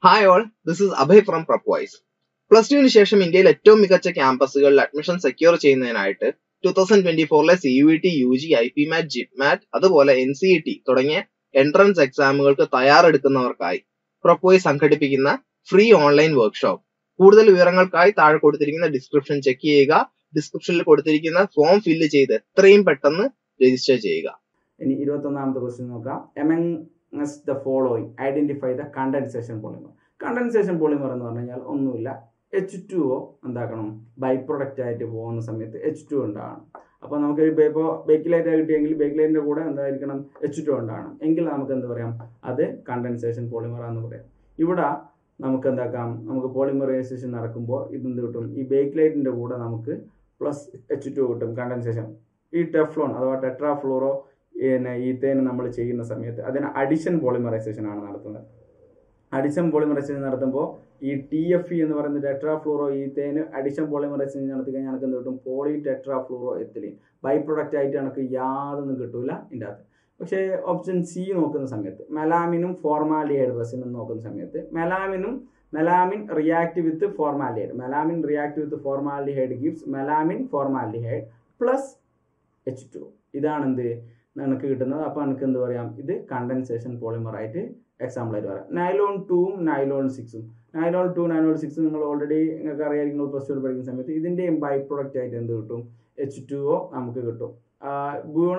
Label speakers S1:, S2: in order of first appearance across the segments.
S1: Hi all, this is Abhay from Prepwise. Plus ടുവിന് ശേഷം ഇന്ത്യയിൽ ഏറ്റവും മികച്ച ക്യാമ്പസുകളിൽ അഡ്മിഷൻ സെക്യൂർ ചെയ്യുന്നതിനായിട്ട് 2024 CUET, UG, IPMAT, JIPMAT അതുപോലെ NCET തുടങ്ങിയ എൻട്രൻസ് എക്സാമുകൾക്ക് തയ്യാറെടുക്കുന്നവർക്കായി പ്രപ്വൈസ് സംഘടിപ്പിക്കുന്ന ഫ്രീ ഓൺലൈൻ വർക്ക്ഷോപ്പ്. കൂടുതൽ വിവരങ്ങൾക്കായി താഴെ കൊടുത്തിരിക്കുന്ന ഡിസ്ക്രിപ്ഷൻ ചെക്ക് ചെയ്യുക. ഡിസ്ക്രിപ്ഷനിൽ കൊടുത്തിരിക്കുന്ന ഫോം ഫില്ല് ചെയ്ത് എത്രയും പെട്ടെന്ന് രജിസ്റ്റർ ചെയ്യുക.
S2: ഇനി 21ാമത്തെ ക്വസ്റ്റ്യൻ നോക്കാം. Amongst the following, identify the condensation polymer. Condensation polymer എന്ന് പറഞ്ഞു കഴിഞ്ഞാൽ ഒന്നുമില്ല, H2O എന്താക്കണം, ബൈ പ്രൊഡക്റ്റ് ആയിട്ട് പോകുന്ന സമയത്ത് H2 ഉണ്ടാകണം. അപ്പോൾ നമുക്ക് ഇപ്പോൾ ബേക്കിലൈറ്റ് കിട്ടിയെങ്കിൽ ബേക്കിലൈറ്റിന്റെ കൂടെ എന്തായിരിക്കണം, H2 ഉണ്ടാകണം. എങ്കിൽ നമുക്ക് എന്ത് പറയാം, അത് കണ്ടൻസേഷൻ പോളിമർ എന്ന് പറയാം. ഇവിടെ നമുക്ക് എന്താക്കാം, നമുക്ക് പോളിമറൈസേഷൻ നടക്കുമ്പോൾ ഇതെന്ത് കിട്ടും, ഈ ബേക്കിലൈറ്റിന്റെ കൂടെ നമുക്ക് പ്ലസ് H2 കിട്ടും കണ്ടൻസേഷൻ. ഈ ടെഫ്ലോൺ അഥവാ ടെട്രാഫ്ലൂറോ ഈത്തേന് നമ്മൾ ചെയ്യുന്ന സമയത്ത് അതിന് അഡിഷൻ പോളിമറൈസേഷൻ ആണ് നടത്തുന്നത്. അഡിഷൻ പോളിമറൈസേഷൻ നടത്തുമ്പോൾ ഈ TFE എന്ന് പറയുന്ന ടെട്രാഫ്ലൂറോ ഈത്തേന് അഡിഷൻ പോളിമറൈസേഷൻ നടത്തി കഴിഞ്ഞാൽ എനിക്ക് എന്ത് കിട്ടും, polytetrafluoroethylene. By product ആയിട്ട് എനിക്ക് യാതൊന്നും കിട്ടൂല ഇതിൻ്റെ അകത്ത്. പക്ഷേ ഓപ്ഷൻ സി നോക്കുന്ന സമയത്ത് മെലാമിനും ഫോർമാലിഹൈഡ് റെസിനും നോക്കുന്ന സമയത്ത് melamine react with formaldehyde, melamine react with formaldehyde gives melamine formaldehyde plus H2. ഇതാണ് എന്ത് നമുക്ക് കിട്ടുന്നത്. അപ്പോൾ എനിക്ക് എന്ത് പറയാം, ഇത് കണ്ടൻസേഷൻ പോളിമർ ആയിട്ട് എക്സാമ്പിൾ ആയിട്ട് പറയാം. നൈലോൺ 2ഉം നൈലോൺ 6ഉം, നൈലോൺ 2 നൈലോൺ 6 നിങ്ങൾ ഓൾറെഡി നിങ്ങൾക്ക് അറിയാം, നിങ്ങൾ പ്ലസ് 2 പഠിക്കുന്ന സമയത്ത് ഇതിൻ്റെയും ബൈ പ്രൊഡക്റ്റ് ആയിട്ട് എന്ത് കിട്ടും, H2O നമുക്ക് കിട്ടും. ബ്യൂണ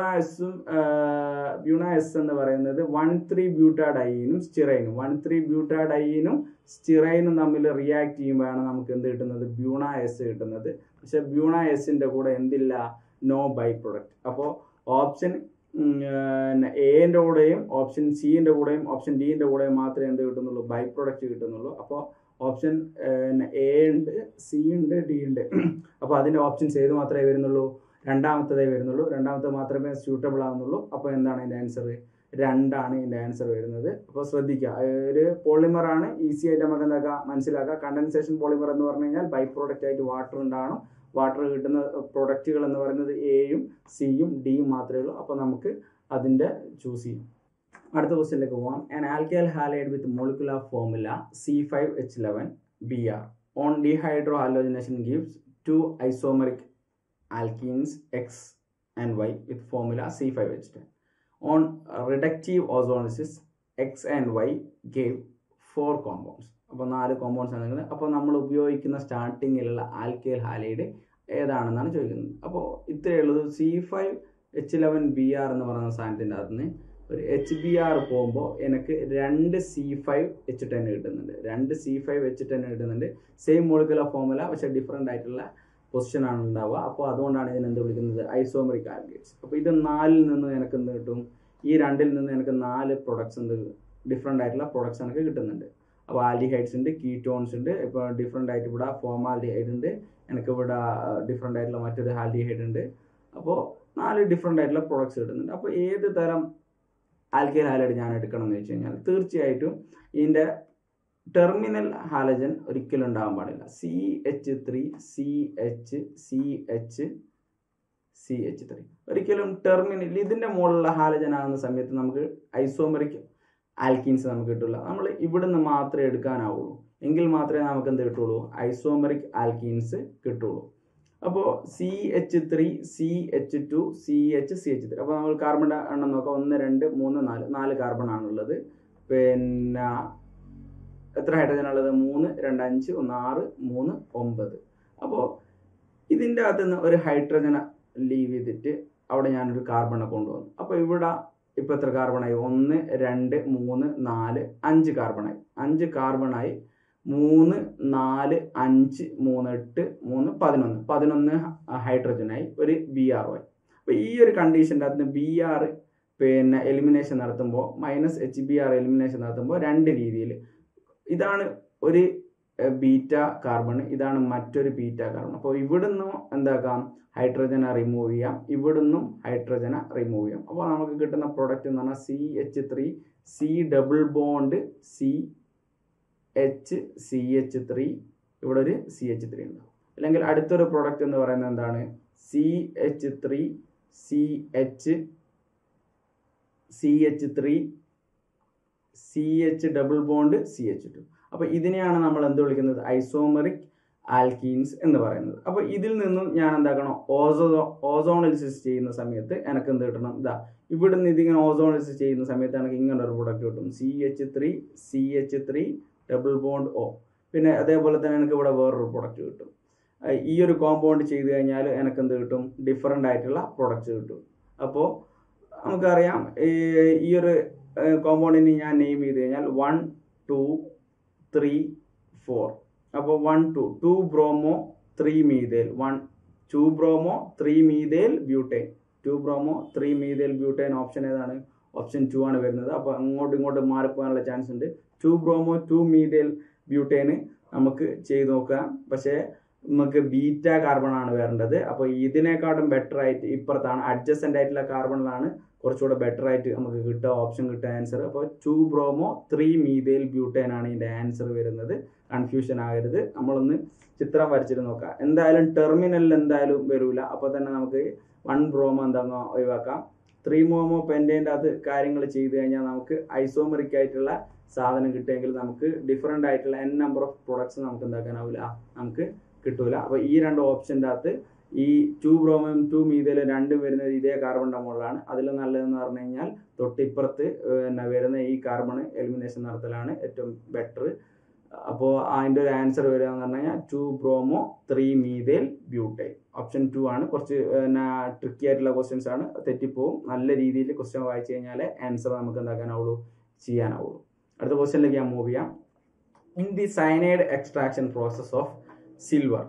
S2: എസ് എന്ന് പറയുന്നത് 1,3-ബ്യൂട്ടാഡൈനും സ്റ്റിറൈനും 1,3-ബ്യൂട്ടാഡൈനും സ്റ്റിറൈനും തമ്മിൽ റിയാക്ട് ചെയ്യുമ്പോഴാണ് നമുക്ക് എന്ത് കിട്ടുന്നത്, ബ്യൂണ എസ് കിട്ടുന്നത്. പക്ഷെ ബ്യൂണ എസിന്റെ കൂടെ എന്തില്ല, നോ ബൈ പ്രൊഡക്റ്റ്. അപ്പോൾ ഓപ്ഷൻ എന്റെ കൂടെയും ഓപ്ഷൻ സിന്റെ കൂടെയും ഓപ്ഷൻ ഡിന്റെ കൂടെയും മാത്രമേ എന്ത് കിട്ടുന്നുള്ളൂ, ബൈ പ്രൊഡക്റ്റ് കിട്ടുന്നുള്ളൂ. അപ്പോൾ ഓപ്ഷൻ എ ഉണ്ട്, സി ഉണ്ട്, ഡി ഉണ്ട്. അപ്പോൾ അതിന്റെ ഓപ്ഷൻസ് ഏത് മാത്രമേ വരുന്നുള്ളൂ, രണ്ടാമത്തതേ വരുന്നുള്ളൂ. രണ്ടാമത്തെ മാത്രമേ സ്യൂട്ടബിൾ ആവുന്നുള്ളൂ. അപ്പോൾ എന്താണ് ഇതിന്റെ ആൻസർ, 2 ആണ് ഇതിന്റെ ആൻസർ വരുന്നത്. അപ്പോൾ ശ്രദ്ധിക്കുക, ഒരു പോളിമർ ആണ്, ഈസി ആയിട്ട് നമുക്ക് എന്താക്കാം മനസ്സിലാക്കാം. കണ്ടൻസേഷൻ പോളിമർ എന്ന് പറഞ്ഞു കഴിഞ്ഞാൽ ബൈ പ്രോഡക്റ്റ് ആയിട്ട് വാട്ടർ ഉണ്ടാകണം. വാട്ടർ കിട്ടുന്ന പ്രൊഡക്റ്റുകൾ എന്ന് പറയുന്നത് എയും സിയും ഡിയും മാത്രമേ ഉള്ളൂ. അപ്പോൾ നമുക്ക് അതിൻ്റെ ചൂസ് ചെയ്യും. അടുത്ത ക്വസ്റ്റ്യനിലേക്ക് പോകാം. An alkyl halide with molecular formula C5H11Br on dehydrohalogenation gives 2 isomeric alkenes X and Y with formula C5H10. On reductive ozonolysis X and Y gave 4 compounds. അപ്പോൾ 4 കോമ്പൗണ്ട്സ് ആണ്. അപ്പോൾ നമ്മൾ ഉപയോഗിക്കുന്ന സ്റ്റാർട്ടിങ്ങിലുള്ള ആൽക്കൈൽ ഹാലൈഡ് ഏതാണെന്നാണ് ചോദിക്കുന്നത്. അപ്പോൾ ഇത്രയേ ഉള്ളത്. C5H11Br എന്ന് പറയുന്ന സാധനത്തിൻ്റെ അകത്ത് നിന്ന് ഒരു HBr പോകുമ്പോൾ എനിക്ക് 2 C5H10 കിട്ടുന്നുണ്ട്. 2 C5H10 കിട്ടുന്നുണ്ട്. സെയിം മോളിക്കുലർ ഫോർമുല, പക്ഷേ ഡിഫറെൻ്റ് ആയിട്ടുള്ള പൊസിഷൻ ആണ് ഉണ്ടാവുക. അപ്പോൾ അതുകൊണ്ടാണ് ഇതിനെ എന്ത് വിളിക്കുന്നത്, ഐസോമറിക് ആൽക്കേറ്റ്സ്. അപ്പോൾ ഇത് 4ൽ നിന്ന് എനിക്ക് എന്ത് കിട്ടും, ഈ 2ൽ നിന്ന് എനിക്ക് 4 പ്രൊഡക്ട്സ് എന്ത് ഡിഫറെൻ്റ് ആയിട്ടുള്ള പ്രൊഡക്ട്സ് എനിക്ക് കിട്ടുന്നുണ്ട്. അപ്പോൾ ആൽഡിഹൈഡ്സ് ഉണ്ട്, കീറ്റോൺസ് ഉണ്ട്, ഇപ്പോൾ ഡിഫറെൻ്റ് ആയിട്ട് ഇവിടെ ഫോർമാൽഡിഹൈഡ് ഉണ്ട്, എനിക്ക് ഇവിടെ ഡിഫറെൻ്റ് ആയിട്ടുള്ള മറ്റൊരു ആൽഡിഹൈഡ് ഉണ്ട്. അപ്പോൾ 4 ഡിഫറെൻ്റ് ആയിട്ടുള്ള പ്രൊഡക്ട്സ് കിട്ടുന്നുണ്ട്. അപ്പോൾ ഏത് തരം ആൽക്കൈൽ ഹാലൈഡ് ഞാൻ എടുക്കണം എന്ന് വെച്ച് കഴിഞ്ഞാൽ തീർച്ചയായിട്ടും ഇതിൻ്റെ ടെർമിനൽ ഹാലജൻ ഒരിക്കലും ഉണ്ടാകാൻ പാടില്ല. CH3 CH ഒരിക്കലും ടെർമിനൽ ഇതിന്റെ മുകളിലുള്ള ഹാലജൻ ആകുന്ന സമയത്ത് നമുക്ക് ഐസോമറിക് ആൽക്കീൻസ് നമുക്ക് കിട്ടില്ല. നമ്മൾ ഇവിടുന്ന് മാത്രമേ എടുക്കാനാവുള്ളൂ, എങ്കിൽ മാത്രമേ നമുക്ക് എന്ത് കിട്ടുള്ളൂ, ഐസോമറിക് ആൽക്കീൻസ് കിട്ടുള്ളൂ. അപ്പോൾ CH3 CH2 CH3. അപ്പോൾ നമ്മൾ കാർബണിന്റെ എണ്ണം നോക്കാം. 1 2 3 4 കാർബൺ ആണുള്ളത്. പിന്നെ എത്ര ഹൈഡ്രജൻ ഉള്ളത്, 3 2 5 1 6 3 9. അപ്പോൾ ഇതിൻ്റെ അകത്ത് നിന്ന് ഒരു ഹൈഡ്രജനെ ലീവ് ചെയ്തിട്ട് അവിടെ ഞാനൊരു കാർബണെ കൊണ്ടുവന്നു. അപ്പോൾ ഇവിടെ ഇപ്പോൾ എത്ര കാർബണായി, 1 2 3 4 5 കാർബണായി. 5 കാർബണായി 3 4 5 3 8 3 11 ഹൈഡ്രജനായി, ഒരു Br ആയി. അപ്പോൾ ഈ ഒരു കണ്ടീഷൻ്റെ അകത്ത് Br പിന്നെ എലിമിനേഷൻ നടത്തുമ്പോൾ -HBr എലിമിനേഷൻ നടത്തുമ്പോൾ 2 രീതിയിൽ. ഇതാണ് ഒരു ബീറ്റ കാർബൺ, ഇതാണ് മറ്റൊരു ബീറ്റ കാർബൺ. അപ്പോൾ ഇവിടുന്ന് എന്താക്കാം, ഹൈഡ്രജനെ റിമൂവ് ചെയ്യാം, ഇവിടുന്നും ഹൈഡ്രജനെ റിമൂവ് ചെയ്യാം. അപ്പോൾ നമുക്ക് കിട്ടുന്ന പ്രൊഡക്റ്റ് എന്ന് പറഞ്ഞാൽ CH3 C double bond CH3, ഇവിടെ ഒരു CH3 ഉണ്ടാവും. അല്ലെങ്കിൽ അടുത്തൊരു പ്രൊഡക്റ്റ് എന്ന് പറയുന്നത് എന്താണ്, CH3 CH3 CH double bond CH2. അപ്പോൾ ഇതിനെയാണ് നമ്മൾ എന്ത് വിളിക്കുന്നത്, ഐസോമെറിക് ആൽക്കീൻസ് എന്ന് പറയുന്നത്. അപ്പോൾ ഇതിൽ നിന്നും ഞാൻ എന്താക്കണം, ഓസോണലിസിസ് ചെയ്യുന്ന സമയത്ത് എനിക്ക് എന്ത് കിട്ടണം, ഇവിടുന്ന് ഇതിങ്ങനെ ഓസോണലിസിസ് ചെയ്യുന്ന സമയത്ത് എനിക്ക് ഇങ്ങനെ ഒരു പ്രൊഡക്റ്റ് കിട്ടും, CH3 ഡബിൾ ബോണ്ട് O. പിന്നെ അതേപോലെ തന്നെ എനിക്ക് ഇവിടെ വേറൊരു പ്രൊഡക്റ്റ് കിട്ടും. ഈ ഒരു കോമ്പൗണ്ട് ചെയ്ത് കഴിഞ്ഞാൽ എനിക്ക് എന്ത് കിട്ടും, ഡിഫറെൻ്റ് ആയിട്ടുള്ള പ്രൊഡക്ട്സ് കിട്ടും. അപ്പോൾ നമുക്കറിയാം ഈ ഒരു കോമ്പൗണ്ടിന് ഞാൻ നെയിം ചെയ്ത് കഴിഞ്ഞാൽ 1 2 3 4. അപ്പോൾ 2 bromo 3 methyl 2 bromo 3 methyl butane 2 bromo 3 methyl butane option ഏതാണ്, ഓപ്ഷൻ 2 ആണ് വരുന്നത്. അപ്പോൾ ഇങ്ങോട്ട് മാറിപ്പോകാനുള്ള ചാൻസ് ഉണ്ട്. 2 ബ്രോമോ 2 മീഥൈൽ ബ്യൂട്ടൈന് നമുക്ക് ചെയ്ത് നോക്കാം, പക്ഷേ നമുക്ക് ബീറ്റ കാർബൺ ആണ് വരേണ്ടത്. അപ്പോൾ ഇതിനെക്കാട്ടും ബെറ്റർ ആയിട്ട് ഇപ്പുറത്താണ് അഡ്ജസ്റ്റൻ്റ് ആയിട്ടുള്ള കാർബണിലാണ് കുറച്ചുകൂടെ ബെറ്റർ ആയിട്ട് നമുക്ക് കിട്ടുക ഓപ്ഷൻ കിട്ടുക ആൻസർ. അപ്പോൾ 2 ബ്രോമോ 3 മീഥൈൽ ബ്യൂട്ടൈൻ ആണ് ഇതിൻ്റെ ആൻസർ വരുന്നത്. കൺഫ്യൂഷൻ ആകരുത്. നമ്മളൊന്ന് ചിത്രം വരച്ചിട്ട് നോക്കാം. എന്തായാലും ടെർമിനലിൽ എന്തായാലും വരില്ല. അപ്പോൾ തന്നെ നമുക്ക് 1 ബ്രോമോ എന്താണെന്നോ ഒഴിവാക്കാം. 3 ബ്രോമോ പെൻറ്റേൻ്റെ അത് കാര്യങ്ങൾ ചെയ്ത് കഴിഞ്ഞാൽ നമുക്ക് ഐസോമെറിക് ആയിട്ടുള്ള സാധനം കിട്ടുമെങ്കിൽ നമുക്ക് ഡിഫറെൻ്റ് ആയിട്ടുള്ള n നമ്പർ ഓഫ് പ്രൊഡക്ട്സ് നമുക്ക് എന്താക്കാനാവില്ല, നമുക്ക് കിട്ടൂല. അപ്പോൾ ഈ രണ്ട് ഓപ്ഷൻ്റെ അകത്ത് ഈ 2 ബ്രോമോയും 2 മീഥൈലും രണ്ടും വരുന്നത് ഇതേ കാർബണിൻ്റെ മുകളിലാണ്. അതിൽ നല്ലതെന്ന് പറഞ്ഞു കഴിഞ്ഞാൽ തൊട്ടിപ്പുറത്ത് വരുന്ന ഈ കാർബൺ എലിമിനേഷൻ നടത്തലാണ് ഏറ്റവും ബെറ്റർ. അപ്പോൾ അതിൻ്റെ ഒരു ആൻസർ വരിക എന്ന് പറഞ്ഞു കഴിഞ്ഞാൽ 2 ബ്രോമോ 3 മീഥൈൽ ബ്യൂട്ടൈൻ ഓപ്ഷൻ 2 ആണ്. കുറച്ച് ട്രിക്കി ആയിട്ടുള്ള ക്വസ്റ്റ്യൻസ് ആണ്, തെറ്റിപ്പോവും. നല്ല രീതിയിൽ ക്വസ്റ്റ്യൻ വായിച്ചു കഴിഞ്ഞാൽ ആൻസർ നമുക്ക് എന്താക്കാനാവുള്ളൂ, ചെയ്യാനാവുള്ളൂ. അടുത്ത ക്വസ്റ്റ്യനിലേക്ക് ഞാൻ മൂവ് ചെയ്യാം. In the cyanide extraction process of silver,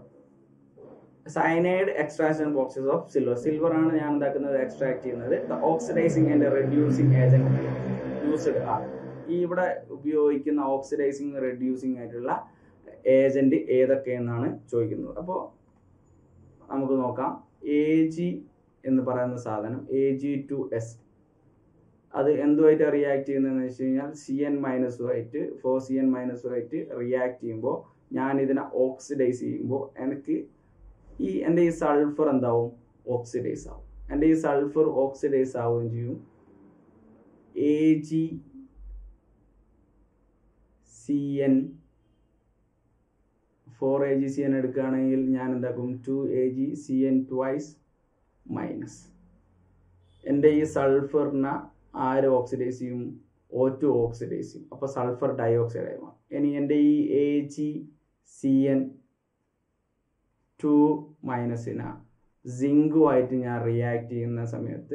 S2: silver ആണ് ഞാൻ എന്താക്കുന്നത്, എക്സ്ട്രാക്ട് ചെയ്യുന്നത്. The oxidising and reducing agent used are. ഈ ഇവിടെ ഉപയോഗിക്കുന്ന ഓക്സിഡൈസിങ് റെഡ്യൂസിങ് ആയിട്ടുള്ള ഏജന്റ് ഏതൊക്കെയെന്നാണ് ചോദിക്കുന്നത്. അപ്പോൾ നമുക്ക് നോക്കാം. Ag എന്ന് പറയുന്ന സാധനം Ag2S അത് എന്തുമായിട്ട് റിയാക്ട് ചെയ്യുന്നതെന്ന് വെച്ച് കഴിഞ്ഞാൽ CN-ആയിട്ട് 4CN-ആയിട്ട് റിയാക്ട് ചെയ്യുമ്പോൾ ഞാൻ ഇതിനെ ഓക്സിഡൈസ് ചെയ്യുമ്പോൾ എനിക്ക് എൻ്റെ ഈ സൾഫർ എന്താവും, ഓക്സിഡൈസ് ആവും. എൻ്റെ ഈ സൾഫർ ഓക്സിഡൈസ് ആവുകയും ചെയ്യും. AgCN 4AgCN എടുക്കുകയാണെങ്കിൽ ഞാൻ എന്താക്കും, 2AgCN ട്വൈസ് മൈനസ്. എൻ്റെ ഈ സൾഫറിനെ ആര് ഓക്സിഡൈസ് ചെയ്യും, O2 ഓക്സിഡൈസ് ചെയ്യും. അപ്പോൾ സൾഫർ ഡയോക്സൈഡ് ആയി മാറും. ഇനി എൻ്റെ ഈ AgCN2 മൈനസിന് സിങ്കുമായിട്ട് ഞാൻ റിയാക്ട് ചെയ്യുന്ന സമയത്ത്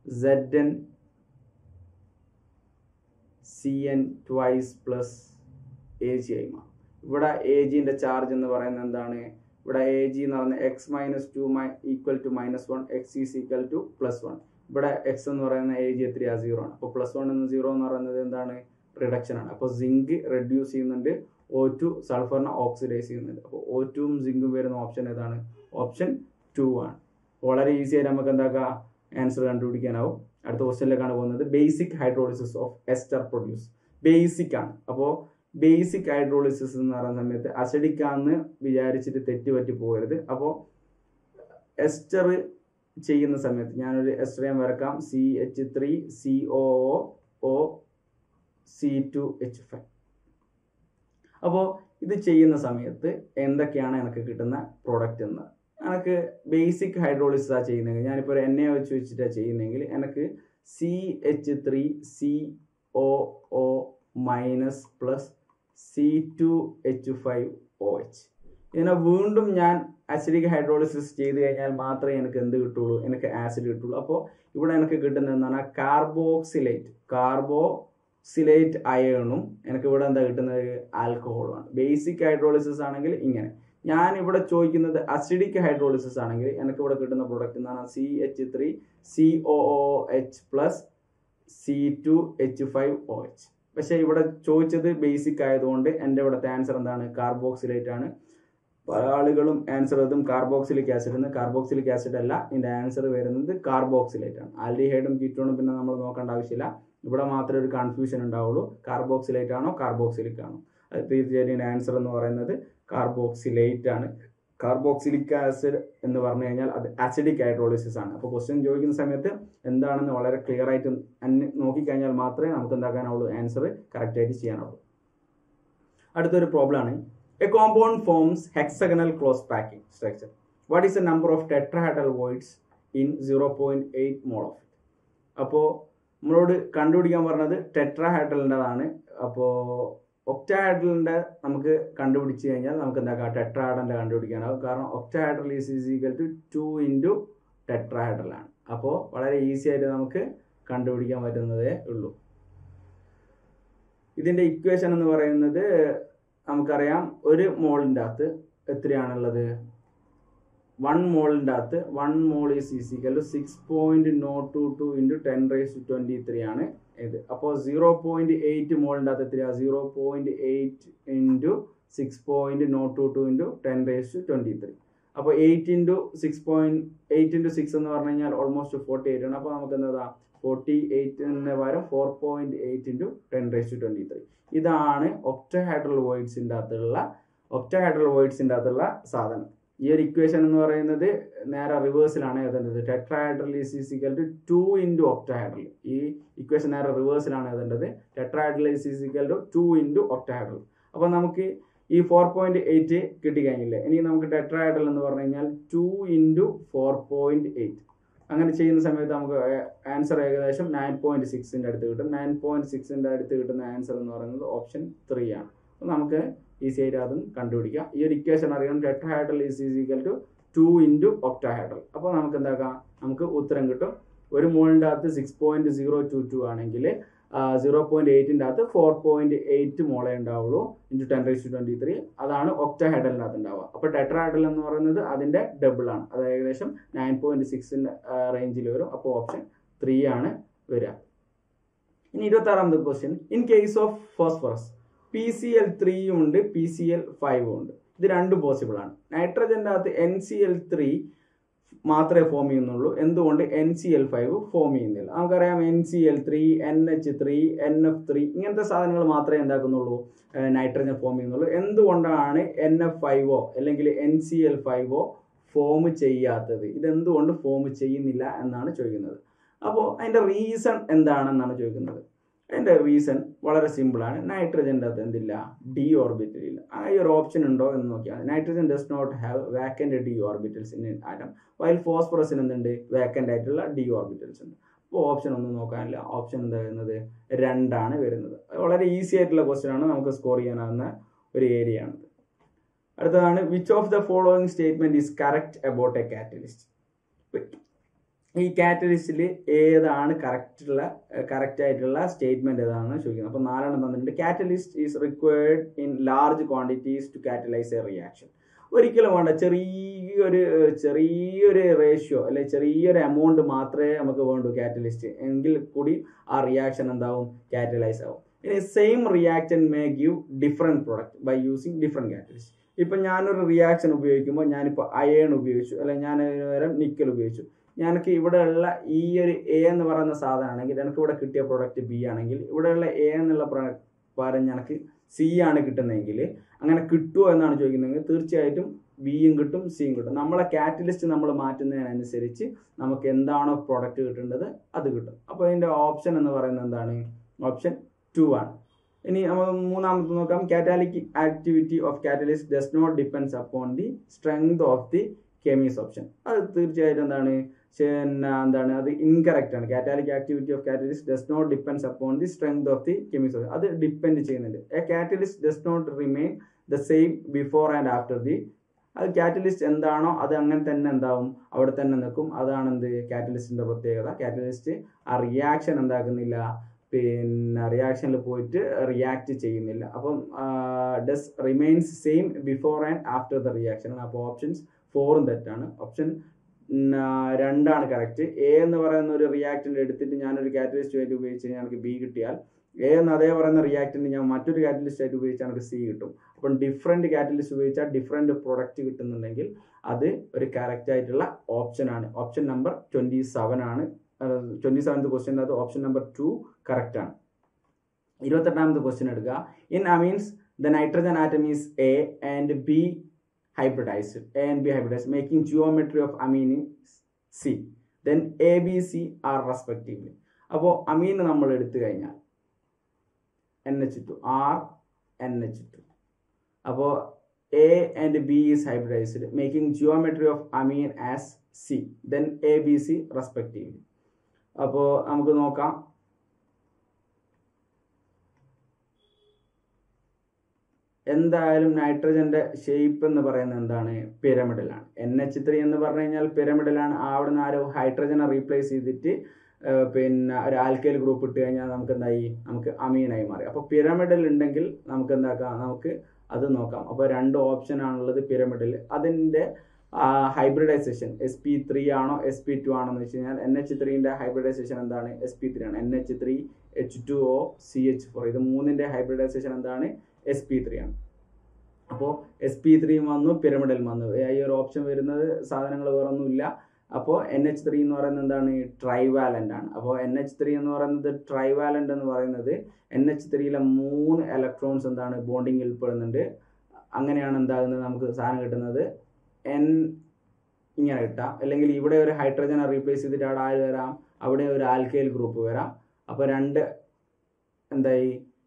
S2: ZnCN ട്വൈസ് പ്ലസ് Ag ആയി മാറും. ഇവിടെ Agൻ്റെ ചാർജ് എന്ന് പറയുന്നത് എന്താണ്, ഇവിടെ Ag എന്ന് പറയുന്നത് x - 2 equal to -1, x is equal to +1. ഇവിടെ x എന്ന് പറയുന്ന Ag എത്രയാണ്, 0 ആണ്. അപ്പോൾ +1 എന്ന് 0 എന്ന് പറയുന്നത് എന്താണ്, റിഡക്ഷൻ ആണ്. അപ്പോൾ സിങ്ക് റെഡ്യൂസ് ചെയ്യുന്നുണ്ട്, O2 സൾഫറിനെ ഓക്സിഡൈസ് ചെയ്യുന്നുണ്ട്. അപ്പോൾ O2ഉം സിങ്കും വരുന്ന ഓപ്ഷൻ ഏതാണ്, ഓപ്ഷൻ 2 ആണ്. വളരെ ഈസി ആയിട്ട് നമുക്ക് എന്താക്കാം, ആൻസർ കണ്ടുപിടിക്കാനാവും. അടുത്ത ക്വസ്റ്റ്യനിലേക്കാണ് പോകുന്നത്. Basic hydrolysis of ester produce. Basic ആണ്. അപ്പോൾ ബേസിക് ഹൈഡ്രോളിസിസ് എന്ന് പറയുന്ന സമയത്ത് അസിഡിക് ആണെന്ന് വിചാരിച്ചിട്ട് തെറ്റുപറ്റി പോകരുത്. അപ്പോൾ എസ്റ്റർ ചെയ്യുന്ന സമയത്ത് ഞാനൊരു എസ്റ്റർ ഞാൻ വരക്കാം. CH3COO C2H5. അപ്പോൾ ഇത് ചെയ്യുന്ന സമയത്ത് എന്തൊക്കെയാണ് എനിക്ക് കിട്ടുന്ന പ്രോഡക്റ്റ് എന്ന്, എനിക്ക് ബേസിക് ഹൈഡ്രോളിസിസ് ആണ് ചെയ്യുന്നതെങ്കിൽ, ഞാനിപ്പോൾ ഒരു എണ്ണ വെച്ചിട്ടാണ് ചെയ്യുന്നതെങ്കിൽ എനിക്ക് CH3COO മൈനസ് പ്ലസ് C2H5OH. ഇതിനെ വീണ്ടും ഞാൻ അസിഡിക് ഹൈഡ്രോളിസിസ് ചെയ്ത് കഴിഞ്ഞാൽ മാത്രമേ എനിക്ക് എന്ത് കിട്ടുള്ളൂ, എനിക്ക് ആസിഡ് കിട്ടുള്ളൂ. അപ്പോൾ ഇവിടെ എനിക്ക് കിട്ടുന്നത് എന്താണ്, കാർബോക്സിലേറ്റ് അയണും എനിക്ക് ഇവിടെ എന്താ കിട്ടുന്നത്, ആൽക്കഹോളുമാണ്. ബേസിക് ഹൈഡ്രോളിസിസ് ആണെങ്കിൽ ഇങ്ങനെ. ഞാൻ ഇവിടെ ചോദിക്കുന്നത് അസിഡിക് ഹൈഡ്രോളിസിസ് ആണെങ്കിൽ എനിക്ക് ഇവിടെ കിട്ടുന്ന പ്രൊഡക്റ്റ് എന്താണ്, CH3COOH പ്ലസ് C2H5OH. പക്ഷേ ഇവിടെ ചോദിച്ചത് ബേസിക് ആയതുകൊണ്ട് എൻ്റെ ഇവിടുത്തെ ആൻസർ എന്താണ്, കാർബോക്സിലേറ്റ് ആണ്. പല ആളുകളും ആൻസർ എഴുതും കാർബോക്സിലിക് ആസിഡ് എന്ന്. കാർബോക്സിലിക് ആസിഡ് അല്ല, ഇതിൻ്റെ ആൻസർ വരുന്നത് കാർബോക്സിലേറ്റ് ആണ്. ആൽഡിഹൈഡും കീറ്റോണും പിന്നെ നമ്മൾ നോക്കേണ്ട ആവശ്യമില്ല. ഇവിടെ മാത്രമേ ഒരു കൺഫ്യൂഷൻ ഉണ്ടാവുള്ളൂ, കാർബോക്സിലേറ്റ് ആണോ കാർബോക്സിലിക് ആണോ. അത് തീർച്ചയായിട്ടും ആൻസർ എന്ന് പറയുന്നത് കാർബോക്സിലേറ്റ് ആണ്. കാർബോക്സിലിക് ആസിഡ് എന്ന് പറഞ്ഞു കഴിഞ്ഞാൽ അത് അസിഡിക് ഹൈഡ്രോളിസിസ് ആണ്. അപ്പോൾ ക്വസ്റ്റ്യൻ ചോദിക്കുന്ന സമയത്ത് എന്താണെന്ന് വളരെ ക്ലിയർ ആയിട്ട് നോക്കിക്കഴിഞ്ഞാൽ മാത്രമേ നമുക്ക് എന്താക്കാനാവുള്ളൂ, ആൻസർ കറക്റ്റായിട്ട് ചെയ്യാനാവുള്ളൂ. അടുത്തൊരു പ്രോബ്ലം ആണ്. A compound forms hexagonal close packing structure. What is the number of tetrahedral voids in 0.8 mole of it? അപ്പോൾ നമ്മളോട് കണ്ടുപിടിക്കാൻ പറഞ്ഞത് ടെട്രാഹെഡ്രലിൻ്റെതാണ്. അപ്പോൾ ഒക്ടാഹെഡ്രലിൻ്റെ നമുക്ക് കണ്ടുപിടിച്ച് കഴിഞ്ഞാൽ നമുക്ക് എന്താക്കാം, ടെട്രാഹെഡ്രലിൻ്റെ കണ്ടുപിടിക്കാനാവും. കാരണം octahedral is equal to 2 into ടെട്രാഹെഡ്രലാണ്. അപ്പോൾ വളരെ ഈസി ആയിട്ട് നമുക്ക് കണ്ടുപിടിക്കാൻ പറ്റുന്നതേ ഉള്ളൂ. ഇതിൻ്റെ ഇക്വേഷൻ എന്ന് പറയുന്നത് നമുക്കറിയാം, ഒരു മോളിൻ്റെ അകത്ത് എത്രയാണുള്ളത്? 1 മോളിൻ്റെ അകത്ത് 1 mole is equal to 6.022 into 10⁻23 ആണ് ഇത്. അപ്പോൾ 0.8 മോളിൻ്റെ അകത്ത് എത്രയാണ്? 0.8 ഇൻറ്റു 6.022 ഇൻറ്റു 10⁻23. അപ്പോൾ 8 ഇൻറ്റു 6 എന്ന് പറഞ്ഞു കഴിഞ്ഞാൽ ഓൾമോസ്റ്റ് 48 ആണ്. അപ്പോൾ നമുക്ക് എന്താ 48ന് പകരം 4.8 ഇൻറ്റു 10⁻23. ഇതാണ് ഒക്ടാഹെഡ്രൽ വോയിഡ്സിൻ്റെ അകത്തുള്ള സാധനം. ഈ ഒരു ഇക്വേഷൻ എന്ന് പറയുന്നത് നേരെ റിവേഴ്സിലാണ് എഴുതേണ്ടത്. Tetrahedral is equal to 2 into octahedral. ഈ ഇക്വേഷൻ നേരെ റിവേഴ്സിലാണ് എഴുതേണ്ടത്. Tetrahedral is equal to 2 into octahedral. അപ്പോൾ നമുക്ക് ഈ 4.8 കിട്ടിക്കഴിഞ്ഞില്ലേ. ഇനി നമുക്ക് ടെട്രാഹെഡ്രൽ എന്ന് പറഞ്ഞു കഴിഞ്ഞാൽ 2 ഇൻറ്റു 4.8. അങ്ങനെ ചെയ്യുന്ന സമയത്ത് നമുക്ക് ആൻസർ ഏകദേശം 9.6ൻ്റെ അടുത്ത് കിട്ടും. 9.6ൻ്റെ അടുത്ത് കിട്ടുന്ന ആൻസർ എന്ന് പറയുന്നത് ഓപ്ഷൻ 3 ആണ്. അപ്പോൾ നമുക്ക് ഈസി ആയിട്ട് അതും കണ്ടുപിടിക്കാം. ഈ ഒരു ഇക്വേഷൻ അറിയാം, tetrahedral is equal to 2 into octahedral. അപ്പോൾ നമുക്ക് എന്താക്കാം, നമുക്ക് ഉത്തരം കിട്ടും. ഒരു മോളിൻ്റെ അകത്ത് 6.022 ആണെങ്കിൽ 0.8ൻ്റെ അകത്ത് 4.8 മോളെ ഉണ്ടാവുള്ളൂ ഇൻറ്റു 10⁻23. അതാണ് ഒക്ടാഹെഡ്രലിൻ്റെ അകത്ത് ഉണ്ടാവുക. അപ്പോൾ ടെട്രാഹെഡ്രൽ എന്ന് പറയുന്നത് അതിൻ്റെ ഡബിൾ ആണ്. അത് ഏകദേശം 9.6ൻ്റെ റേഞ്ചിൽ വരും. അപ്പോൾ ഓപ്ഷൻ 3 ആണ് വരിക. ഇനി 26ാമത്തെ question. In case of phosphorus PCl3 ഉണ്ട്, PCl5 ഉണ്ട്. ഇത് രണ്ടും പോസിബിൾ ആണ്. നൈട്രജൻ്റെ അകത്ത് NCl3 മാത്രമേ ഫോം ചെയ്യുന്നുള്ളൂ. എന്തുകൊണ്ട് NCl5 ഫോം ചെയ്യുന്നില്ല? നമുക്കറിയാം NCl3, NH3, NF3 ഇങ്ങനത്തെ സാധനങ്ങൾ മാത്രമേ എന്താക്കുന്നുള്ളൂ, നൈട്രജൻ ഫോം ചെയ്യുന്നുള്ളൂ. എന്തുകൊണ്ടാണ് NF5 അല്ലെങ്കിൽ NCl5 ഫോം ചെയ്യാത്തത്? ഇതെന്തുകൊണ്ട് ഫോം ചെയ്യുന്നില്ല എന്നാണ് ചോദിക്കുന്നത്. അപ്പോൾ അതിൻ്റെ റീസൺ എന്താണെന്നാണ് ചോദിക്കുന്നത്. അതിൻ്റെ റീസൺ വളരെ സിമ്പിളാണ്. നൈട്രജൻ്റെ അകത്ത് എന്തില്ല, ഡി ഓർബിറ്റൽ ഇല്ല. ആ ഒരു ഓപ്ഷൻ ഉണ്ടോ എന്ന് നോക്കിയാൽ nitrogen does not have vacant d orbitals in atom, while ഫോസ്ഫറസിന് എന്തുണ്ട്, വാക്കൻ്റ് ആയിട്ടുള്ള ഡി ഓർബിറ്റൽസ് ഉണ്ട്. അപ്പോൾ ഓപ്ഷൻ ഒന്നും നോക്കാനില്ല. ഓപ്ഷൻ എന്താ വരുന്നത്, 2 ആണ് വരുന്നത്. വളരെ ഈസി ആയിട്ടുള്ള ക്വസ്റ്റ്യൻ ആണ്, നമുക്ക് സ്കോർ ചെയ്യാനാവുന്ന ഒരു ഏരിയ ആണിത്. അടുത്തതാണ്, which of the following statement is correct about a catalyst? ഈ കാറ്റലിസ്റ്റിൽ ഏതാണ് കറക്റ്റ് ആയിട്ടുള്ള സ്റ്റേറ്റ്മെന്റ് ഏതാണെന്ന് ചോദിക്കുന്നത്. അപ്പോൾ 4 തന്നിട്ടുണ്ട്. Catalyst is required in large quantities to catalyse a reaction. ഒരിക്കലും വേണ്ട, ചെറിയൊരു റേഷ്യോ അല്ലെ ചെറിയൊരു എമൗണ്ട് മാത്രമേ നമുക്ക് വേണ്ടൂ കാറ്റലിസ്റ്റ്, എങ്കിൽ കൂടി ആ റിയാക്ഷൻ എന്താവും, കാറ്റലൈസ് ആവും. ഇനി same reaction may give different product by using different catalyst. ഇപ്പം ഞാനൊരു റിയാക്ഷൻ ഉപയോഗിക്കുമ്പോൾ ഞാനിപ്പോൾ അയേൺ ഉപയോഗിച്ചു, അല്ലെ ഞാൻ നിക്കൽ ഉപയോഗിച്ചു. എനിക്ക് ഇവിടെയുള്ള ഈ ഒരു എ എന്ന് പറയുന്ന സാധനമാണെങ്കിൽ എനിക്ക് ഇവിടെ കിട്ടിയ പ്രൊഡക്റ്റ് ബി ആണെങ്കിൽ ഇവിടെയുള്ള എ എന്നുള്ള പകരം എനിക്ക് സി ആണ് കിട്ടുന്നതെങ്കിൽ അങ്ങനെ കിട്ടുമോ എന്നാണ് ചോദിക്കുന്നതെങ്കിൽ തീർച്ചയായിട്ടും ബിയും കിട്ടും, സിയും കിട്ടും. നമ്മളെ കാറ്റലിസ്റ്റ് നമ്മൾ മാറ്റുന്നതിനനുസരിച്ച് നമുക്ക് എന്താണോ പ്രൊഡക്റ്റ് കിട്ടേണ്ടത് അത് കിട്ടും. അപ്പോൾ ഇതിൻ്റെ ഓപ്ഷൻ എന്ന് പറയുന്നത് എന്താണ്, ഓപ്ഷൻ 2 ആണ്. ഇനി നമ്മൾ 3ാമത്തെ നോക്കാം. Catalytic activity of catalyst does not depends upon the strength of the chemisorption. അത് തീർച്ചയായിട്ടും എന്താണ്, അത് ഇൻകറക്റ്റ് ആണ്. Catalytic activity of catalyst does not depends upon the strength of the chemisorption. അത് ഡിപ്പെൻഡ് ചെയ്യുന്നുണ്ട്. A catalyst does not remain the same before and after the. അത് catalyst എന്താണോ അത് അങ്ങനെ തന്നെ എന്താവും, അവിടെ തന്നെ നിൽക്കും. അതാണ് എന്ത്, കാറ്റലിസ്റ്റിന്റെ പ്രത്യേകത. കാറ്റലിസ്റ്റ് ആ റിയാക്ഷൻ എന്താക്കുന്നില്ല, പിന്നെ റിയാക്ഷനിൽ പോയിട്ട് റിയാക്ട് ചെയ്യുന്നില്ല. അപ്പം does remains same before and after the reaction. അപ്പോൾ ഓപ്ഷൻസ് 4 തെറ്റാണ്. ഓപ്ഷൻ 2 ആണ് കറക്റ്റ്. എ എന്ന് പറയുന്ന ഒരു റിയാക്ടന്റ് എടുത്തിട്ട് ഞാനൊരു കാറ്റലിസ്റ്റ് ആയിട്ട് ഉപയോഗിച്ച് കഴിഞ്ഞാൽ എനിക്ക് ബി കിട്ടിയാൽ, എ എന്ന് അതേ പറയുന്ന റിയാക്ടന്റ് ഞാൻ മറ്റൊരു കാറ്റലിസ്റ്റ് ആയിട്ട് ഉപയോഗിച്ചാൽ എനിക്ക് സി കിട്ടും. അപ്പം ഡിഫറെന്റ് കാറ്റലിസ്റ്റ് ഉപയോഗിച്ചാൽ ഡിഫറെന്റ് പ്രൊഡക്റ്റ് കിട്ടുന്നുണ്ടെങ്കിൽ അത് ഒരു കറക്റ്റ് ആയിട്ടുള്ള ഓപ്ഷൻ ആണ്. ഓപ്ഷൻ നമ്പർ 27 ആണ്. 27th ക്വസ്റ്റ്യൻ അത് ഓപ്ഷൻ നമ്പർ 2 കറക്റ്റ് ആണ്. 28ാമത്തെ ക്വസ്റ്റ്യൻ എടുക്കുക. In amines the nitrogen atom is A and B hybridized, A and B hybridized, making geometry of amine C. Then A, B, C are respectively. അപ്പോൾ അമീൻ നമ്മൾ എടുത്തു കഴിഞ്ഞാൽ NH2 R NH2 അപ്പോൾ A and B is hybridized, making geometry of amine as C, then ABC respectively. അപ്പോൾ നമുക്ക് നോക്കാം. എന്തായാലും നൈട്രജന്റെ shape എന്ന് പറയുന്നത് എന്താണ്? പിരമിഡലാണ്. NH3 എന്ന് പറഞ്ഞു കഴിഞ്ഞാൽ പിരമിഡലാണ്. അവിടുന്ന് ആരോ ഹൈഡ്രജനെ റീപ്ലേസ് ചെയ്തിട്ട് പിന്നെ ഒരു ആൽക്കൈൽ ഗ്രൂപ്പ് ഇട്ട് കഴിഞ്ഞാൽ നമുക്ക് എന്തായി? നമുക്ക് അമീനായി മാറി. അപ്പോൾ പിരമിഡിൽ ഉണ്ടെങ്കിൽ നമുക്ക് എന്താക്കാം? നമുക്ക് അത് നോക്കാം. അപ്പോൾ 2 ഓപ്ഷൻ ആണുള്ളത് പിരമിഡിൽ. അതിൻ്റെ ഹൈബ്രിഡൈസേഷൻ sp3 ആണോ sp2 ആണോ എന്ന് വെച്ച് കഴിഞ്ഞാൽ NH3ന്റെ ഹൈബ്രിഡൈസേഷൻ എന്താണ്? sp3 ആണ്. NH3 H2O CH4 ഇത് മൂന്നിന്റെ ഹൈബ്രിഡൈസേഷൻ എന്താണ്? sp3 ആണ്. അപ്പോൾ sp3 വന്നു, പിരമിഡിൽ വന്നു. ഈ ഒരു ഓപ്ഷൻ വരുന്നത് സാധനങ്ങൾ വേറൊന്നുമില്ല. അപ്പോൾ NH3 എന്ന് പറയുന്നത് എന്താണ്? ട്രൈവാലന്റ് ആണ്. അപ്പോൾ NH3 എന്ന് പറയുന്നത് ട്രൈവാലന്റ് എന്ന് പറയുന്നത് NH3യിലെ 3 ഇലക്ട്രോൺസ് എന്താണ്? ബോണ്ടിങ്ങിൽ പെടുന്നുണ്ട്. അങ്ങനെയാണ് എന്താകുന്നത്? നമുക്ക് സാധനം കിട്ടുന്നത് N ഇങ്ങനെ കിട്ടാം. അല്ലെങ്കിൽ ഇവിടെ ഒരു ഹൈഡ്രജനെ റീപ്ലേസ് ചെയ്തിട്ട് അവിടെ ആര് വരാം? അവിടെ ഒരു ആൽക്കൈൽ ഗ്രൂപ്പ് വരാം. അപ്പോൾ 2 എന്തായി?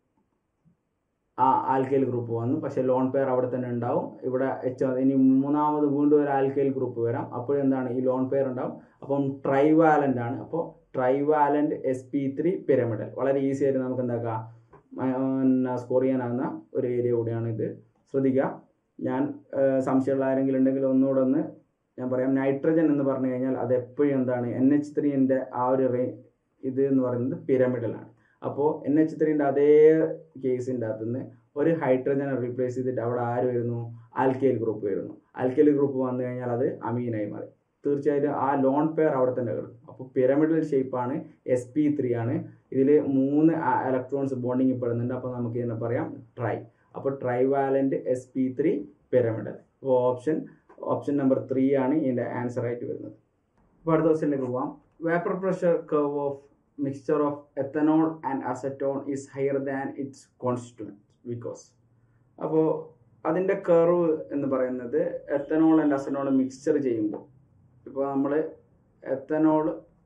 S2: ആ ആൽക്കൈൽ ഗ്രൂപ്പ് വന്നു. പക്ഷെ ലോൺ പെയർ അവിടെ തന്നെ ഉണ്ടാവും. ഇവിടെ ഇനി മൂന്നാമത് വീണ്ടും ഒരു ആൽക്കൈൽ ഗ്രൂപ്പ് വരാം. അപ്പോഴെന്താണ്? ഈ ലോൺ പെയർ ഉണ്ടാവും. അപ്പം ട്രൈവാലന്റ് ആണ്. അപ്പോൾ ട്രൈവാലന്റ് sp3 പിരമിഡൽ. വളരെ ഈസി ആയിട്ട് നമുക്ക് എന്താക്കാം? സ്കോർ ചെയ്യാനാകുന്ന ഒരു ഏരിയ കൂടിയാണ് ഇത്. ശ്രദ്ധിക്കുക. ഞാൻ സംശയമുള്ള ആരെങ്കിലും ഉണ്ടെങ്കിൽ ഒന്നുകൂടെ ഒന്ന് ഞാൻ പറയാം. നൈട്രജൻ എന്ന് പറഞ്ഞു കഴിഞ്ഞാൽ അത് എപ്പോഴും എന്താണ്? NH3ന്റെ ആ ഒരു ഇത് എന്ന് പറയുന്നത് പിരമിഡലാണ്. അപ്പോൾ NH3ന്റെ അതേ കേസിൻ്റെ അകത്ത് നിന്ന് ഒരു ഹൈഡ്രജനെ റീപ്ലേസ് ചെയ്തിട്ട് അവിടെ ആര് വരുന്നു? ആൽക്കൈൽ ഗ്രൂപ്പ് വരുന്നു. ആൽക്കൈൽ ഗ്രൂപ്പ് വന്നു കഴിഞ്ഞാൽ അത് അമീനായി മാറി. തീർച്ചയായിട്ടും ആ ലോൺ പെയർ അവിടെ തന്നെ കിടക്കും. അപ്പോൾ പിരമിഡൽ ഷേപ്പാണ്, sp3 ആണ്. ഇതിൽ 3 ഇലക്ട്രോൺസ് ബോണ്ടിങ് പെടുന്നുണ്ട്. അപ്പോൾ നമുക്ക് ഇതിനെ പറയാം ട്രൈ. അപ്പോൾ ട്രൈവാലന്റ് sp3 പിരമിഡൽ. അപ്പോൾ ഓപ്ഷൻ നമ്പർ 3 ആണ് ഇതിൻ്റെ ആൻസർ ആയിട്ട് വരുന്നത്. അപ്പോൾ അടുത്ത ക്വസ്റ്റ്യനിലേക്ക് പോവാം. Vapour pressure curve of mixture of ethanol and acetone is higher than its constituent because. അപ്പോൾ അതിൻ്റെ കർവ് എന്ന് പറയുന്നത് എത്തനോൾ ആൻഡ് അസറ്റോൺ മിക്സ്ചർ ചെയ്യുമ്പോൾ, ഇപ്പോൾ നമ്മൾ എത്തനോൾ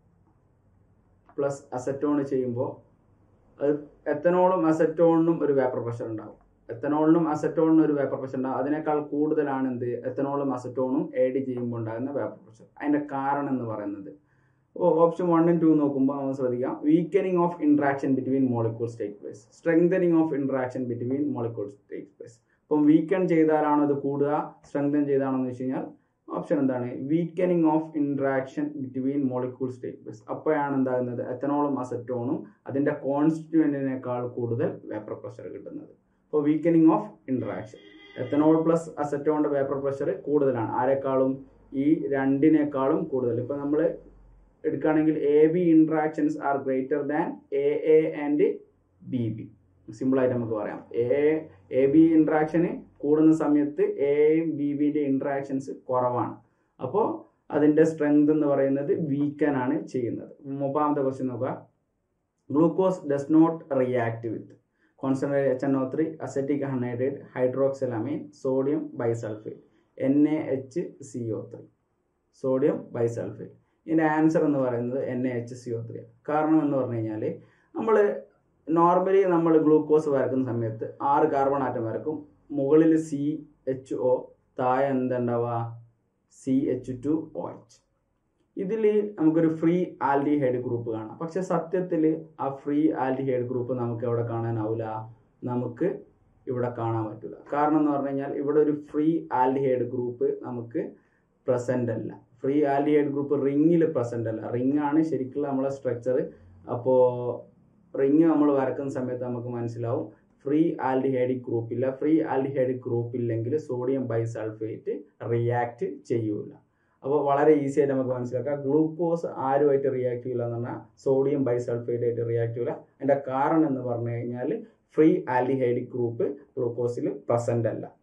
S2: പ്ലസ് അസറ്റോൺ ചെയ്യുമ്പോൾ അത് എത്തനോളും അസറ്റോണിനും ഒരു വേപ്പർ പ്രഷർ ഉണ്ടാവും. എത്തനോളിനും അസറ്റോണിനും ഒരു വേപ്പർ പ്രഷർ ഉണ്ടാവും. അതിനേക്കാൾ കൂടുതലാണ് എന്ത്? എത്തനോളും അസറ്റോണും ആഡ് ചെയ്യുമ്പോൾ ഉണ്ടാകുന്ന വേപ്പർ പ്രഷർ. അതിൻ്റെ കാരണം എന്ന് പറയുന്നത് ഓപ്ഷൻ 1 and 2 നോക്കുമ്പോൾ നമ്മൾ ശ്രദ്ധിക്കാം. Weakening of interaction between molecules take place, strengthening of interaction between molecules take place. അപ്പം വീക്കൻ ചെയ്താലാണോ ഇത് കൂടുക, സ്ട്രെങ്തൻ ചെയ്താണോ എന്ന് വെച്ച് കഴിഞ്ഞാൽ ഓപ്ഷൻ എന്താണ്? Weakening of interaction between molecules take place. അപ്പോഴാണ് എന്താകുന്നത്? എത്തനോളും അസറ്റോണും അതിൻ്റെ കോൺസ്റ്റിറ്റ്യൂവൻറ്റിനേക്കാൾ കൂടുതൽ വേപ്പർ പ്രഷർ കിട്ടുന്നത്. അപ്പോൾ weakening of interaction, ethanol plus അസറ്റോണിൻ്റെ വേപ്പർ പ്രഷർ കൂടുതലാണ്. ആരെക്കാളും? ഈ രണ്ടിനേക്കാളും കൂടുതൽ. ഇപ്പം നമ്മൾ എടുക്കുകയാണെങ്കിൽ AB interactions are greater than AA and BB. സിമ്പിളായിട്ട് നമുക്ക് പറയാം. AB ഇൻട്രാക്ഷന് കൂടുന്ന സമയത്ത് AAയും BBയുടെ ഇൻട്രാക്ഷൻസ് കുറവാണ്. അപ്പോൾ അതിൻ്റെ സ്ട്രെങ്ത് എന്ന് പറയുന്നത് വീക്കൻ ആണ് ചെയ്യുന്നത്. 30ാമത്തെ ക്വസ്റ്റ്യൻ നോക്കുക. Glucose does not react with concentrated HNO3, acetic anhydride, hydroxylamine, sodium bisulphate, NaHCO3. Sodium bisulphate. ഇതിൻ്റെ ആൻസർ എന്ന് പറയുന്നത് NaHCO3. കാരണം എന്ന് പറഞ്ഞു കഴിഞ്ഞാൽ നമ്മൾ നോർമലി നമ്മൾ ഗ്ലൂക്കോസ് വരക്കുന്ന സമയത്ത് 6 കാർബൺ ആറ്റം വരക്കും. മുകളിൽ CHO, താഴെ എന്തുണ്ടാവുക? CH2OH. ഇതിൽ നമുക്കൊരു ഫ്രീ ആൽഡിഹൈഡ് ഗ്രൂപ്പ് കാണാം. പക്ഷെ സത്യത്തിൽ ആ ഫ്രീ ആൽഡിഹൈഡ് ഗ്രൂപ്പ് നമുക്ക് എവിടെ കാണാനാവില്ല? നമുക്ക് ഇവിടെ കാണാൻ പറ്റില്ല. കാരണം എന്ന് പറഞ്ഞു കഴിഞ്ഞാൽ ഇവിടെ ഒരു ഫ്രീ ആൽഡിഹൈഡ് ഗ്രൂപ്പ് നമുക്ക് പ്രസന്റ് അല്ല. ഫ്രീ ആൽഡിഹൈഡ് ഗ്രൂപ്പ് റിങ്ങിൽ പ്രസന്റ് അല്ല. റിങ് ആണ് ശരിക്കുള്ള നമ്മളെ സ്ട്രക്ചർ. അപ്പോൾ റിങ് നമ്മൾ വരക്കുന്ന സമയത്ത് നമുക്ക് മനസ്സിലാവും ഫ്രീ ആൽഡിഹൈഡ് ഗ്രൂപ്പ് ഇല്ല. ഫ്രീ ആൽഡിഹൈഡ് ഗ്രൂപ്പ് ഇല്ലെങ്കിൽ സോഡിയം ബൈസൾഫേറ്റ് റിയാക്ട് ചെയ്യൂല. അപ്പോൾ വളരെ ഈസി ആയിട്ട് നമുക്ക് മനസ്സിലാക്കാം. ഗ്ലൂക്കോസ് ആരുമായിട്ട് റിയാക്ട് ചെയ്യില്ല എന്ന് പറഞ്ഞാൽ സോഡിയം ബൈസൾഫേറ്റ് ആയിട്ട് റിയാക്ട് ചെയ്യില്ല. അതിൻ്റെ കാരണം എന്ന് പറഞ്ഞു കഴിഞ്ഞാൽ ഫ്രീ ആൽഡിഹൈഡ് ഗ്രൂപ്പ് ഗ്ലൂക്കോസിൽ പ്രസന്റ് അല്ല.